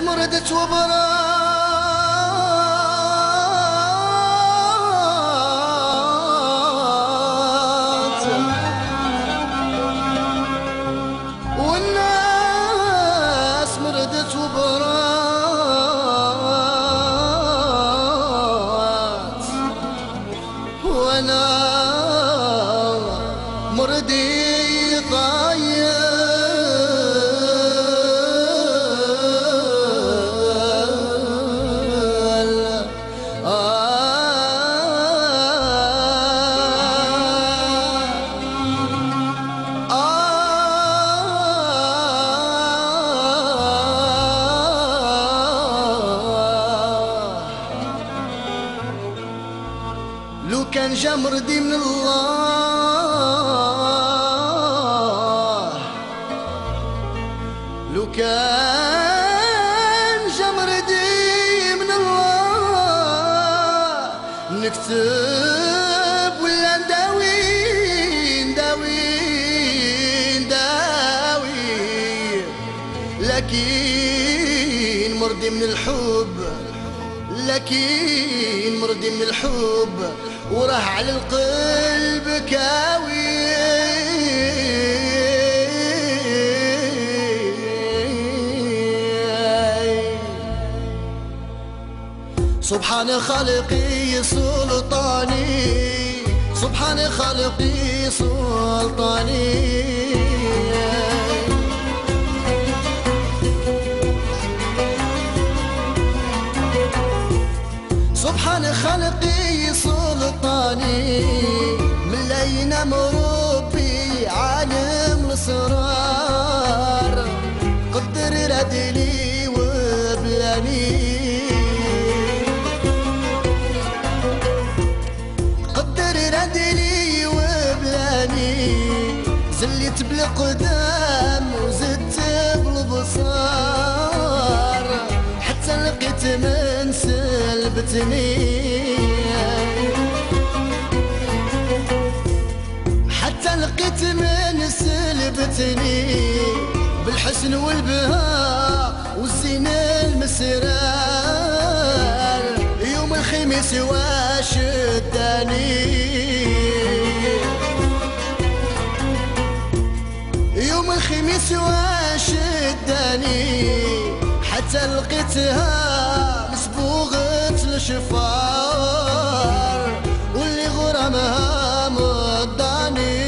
مردت وبرات والناس مردت وبرات وانا مردي ضايع لو كان جا مردي من الله، لو كان جا مردي من الله، نكتب ولا نداوي لكن مردي من الحب، لكن مردي من الحب وراه على القلب كاوي. سبحان خالقي سلطاني، سبحان خالقي سلطاني. سبحان خلقي سلطاني، من لا ينام ربي عالم الاسرار، قدر رادلي وبلاني، قدر رادلي وبلاني، زليت بالقدام وزدت بالبصار، حتى لقيت من سلبتني، حتى لقيت من سلبتني، بالحسن والبهاء والزينة المسرار، يوم الخميس واش اداني، يوم الخميس واش اداني، حتى لقيتها مسبوغة الشفار، واللي غرامها مضاني.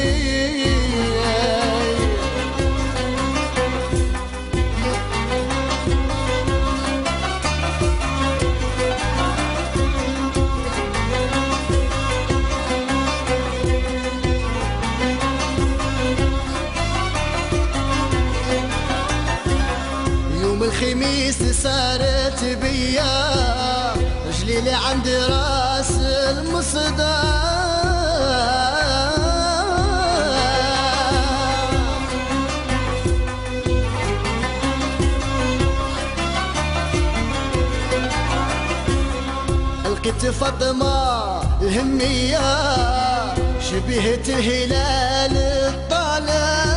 الخميس سارت بيا رجلي اللي عند راس المصدار، لقيت فاطمة الهمية شبهت الهلال الطالع،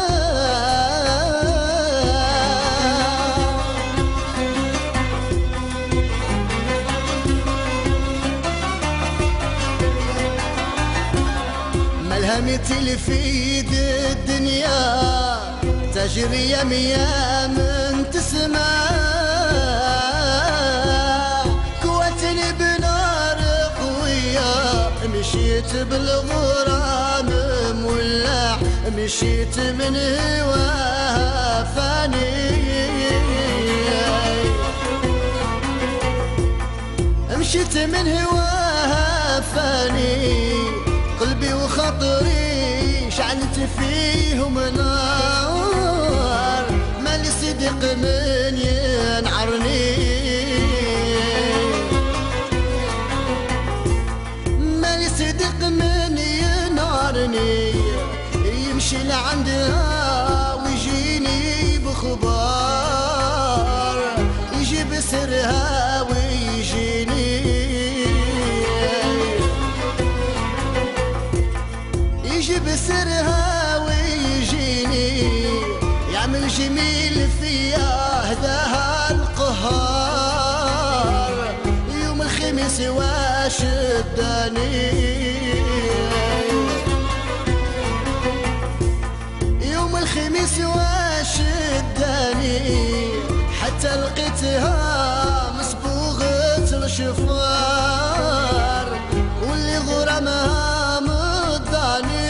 مثل في الدنيا تجري يم تسمع، قوتني بنار قوية، مشيت بالغرام مولع، مشيت من هواها فاني، مشيت من هواها فاني، قلبي وخاطري شعلت فيهم نار، مالي صديق من ينعرني، مالي صديق من ينعرني، يمشي لعندها ويجيني بخبار، يجيب سرها ويجيني، يجيب سرها ويجيني، يعمل جميل فيا هداها القهر. الخميس واش الداني، يوم الخميس واش الداني، حتى لقيتها مصبوغة الشفار واللي غرامها مضاني.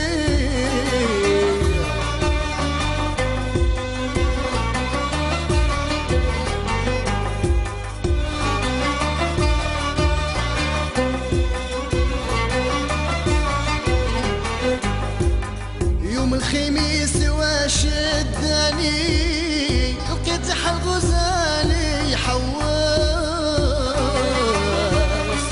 يوم الخميس واش الداني، لقيت حل غزالي حواس،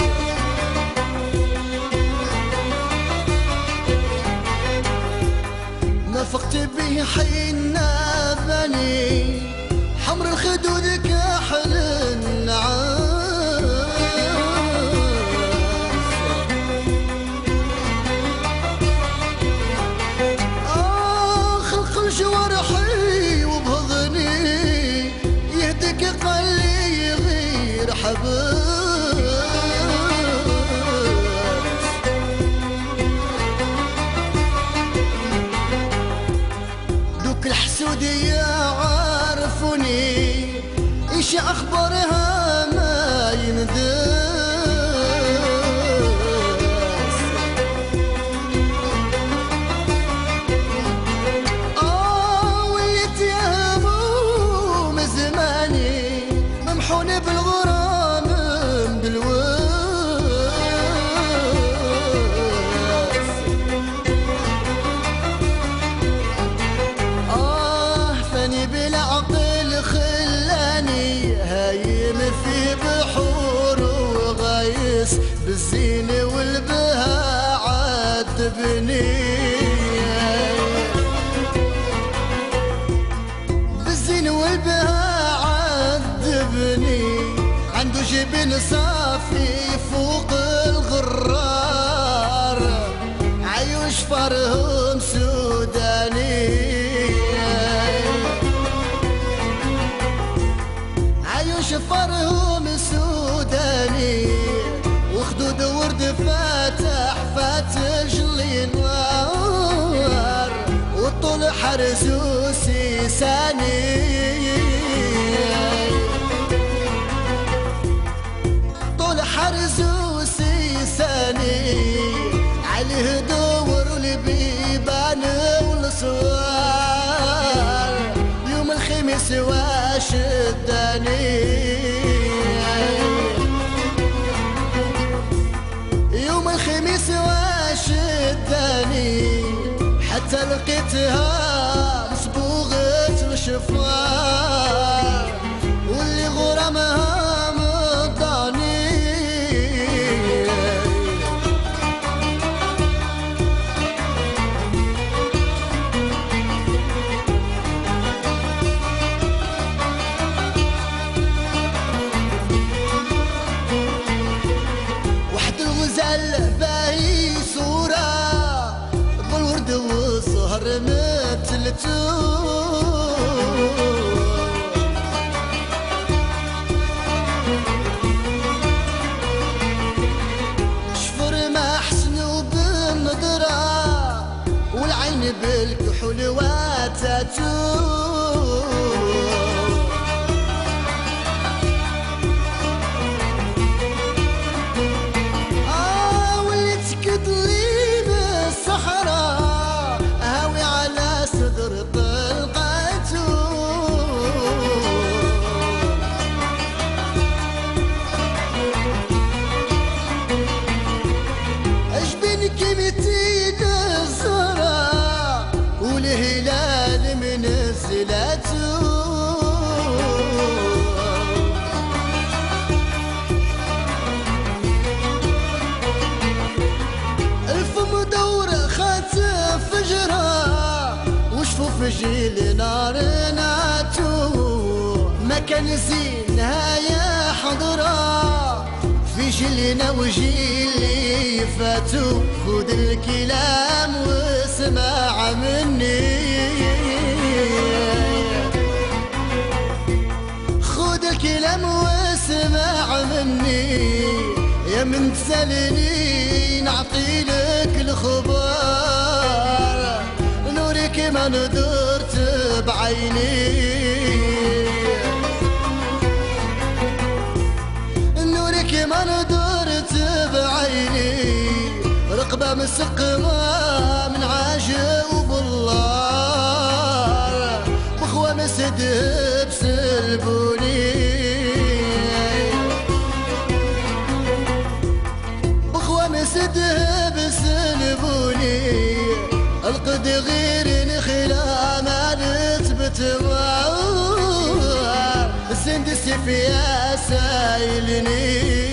ما فقت به حين بني، حمر الخدود كحل النعاس. جوارحي وبهضني يهدك قلي غير حباس، دوك الحسودية عارفوني ايش اخبارها ما ينداس. ممحوني بالغرام بالواس، فاني بالعقل خلاني هايم في بحور وغايس، بالزين والبهاء عذبني، بالزين والبهاء عذبني، عنده جبين صافي فوق الغرار، عيوش فرهم سوداني، عيوش فرهم سوداني، وخدود ورد فاتح فاتش لي نوار، والطول حرسوسي ساني، حرزوسي ساني، عليه دور البيبان والصوار، يوم الخميس واش الداني، يوم الخميس واش الداني، حتى لقيتها مصبوغة الشفار واللي غرامها باهي صورة بالورد والزهر مثلتو، شفر ما حسنو بالنظرة والعين بالكحول واتاتو، كيمتين الزهرة والهلال منزلته، الفم دور خاتف فجرة وشفوف جيل نار ناتو، ما كان زينها يا حضرة في جيلنا وجيلي فاتو، خذ الكلام واسمع مني، خذ الكلام واسمع مني، يا من تسالني نعطيلك الخبر، نورك ما ندرت بعيني، نورك ما ندرت بعيني، رقبة مسقمة من عاشق وبالله، بخوة مسدب سلبوني، بخوة مسدب سلبوني، القد غير نخلا ما نثبت معه، السندس فيها سايلني.